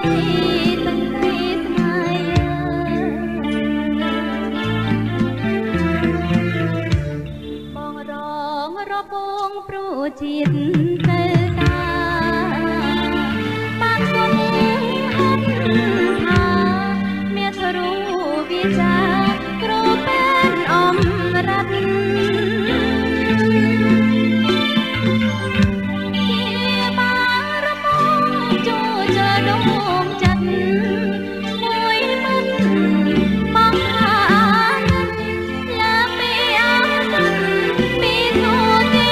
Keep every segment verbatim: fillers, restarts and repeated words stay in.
ជាតិទៅតាបានគុំអត់ថាមានរូបវាចាគ្រូเป็นអំរតជាបារមចូលចដុំចិត្តមួយមិនបងថាឡាពីអត់ពីទូទេ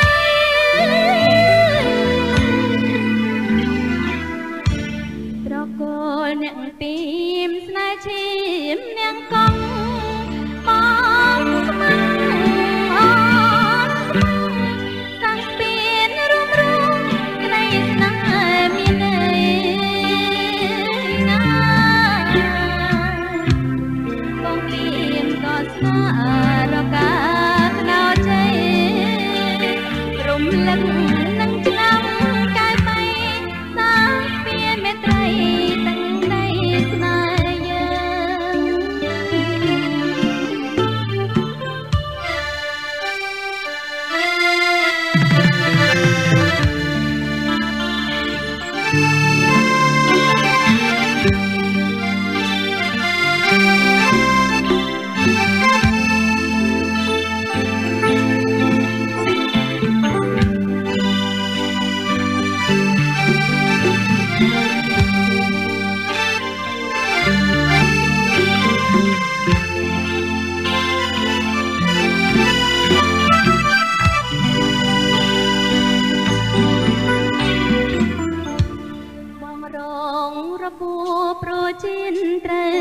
អ្នកពីមស្នេហ៍ឈាមនាងកងបងស្មឹងអត់សាំងស្ពានរួមរួមក្តីស្នេហ៍មានន័យណាបងពីមក៏ស្នេហ៍រកាថ្នោតជ័យរំលឹកនឹងឆ្នាំកាយបីសាំងស្ពានមេត្រីប្រជិនត្រូវ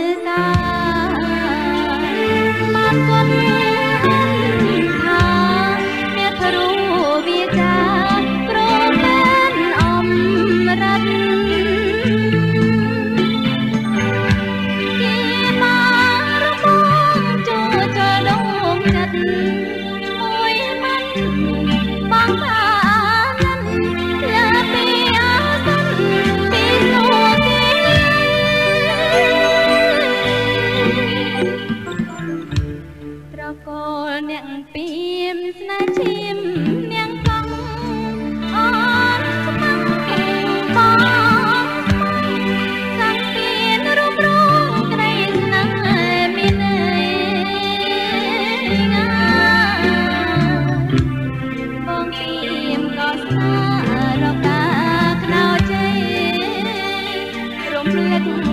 ការបានគុំថាមានរូបវាចាគ្រូเป็นអំរតជាបារមចូលចដុំចិត្តមួយមិនបងថាអ្នកពីមស្នេហ៍ឈាមនាងកងអត់ស្មឹងបងសាំងស្ពានរួមរួមក្តីស្នេហ៍មានន័យណាបងពីមក៏ស្នេហ៍រកាថ្នោតជ័យរំលឹក